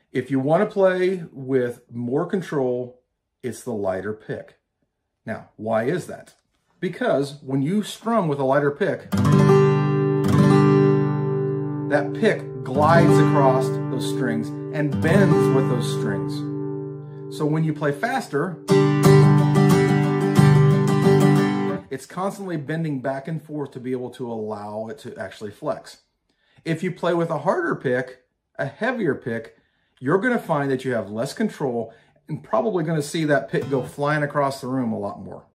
If you want to play with more control, it's the lighter pick. Now, why is that? Because when you strum with a lighter pick, that pick glides across those strings and bends with those strings. So when you play faster, it's constantly bending back and forth to be able to allow it to actually flex. If you play with a harder pick, a heavier pick, you're going to find that you have less control and probably going to see that pick go flying across the room a lot more.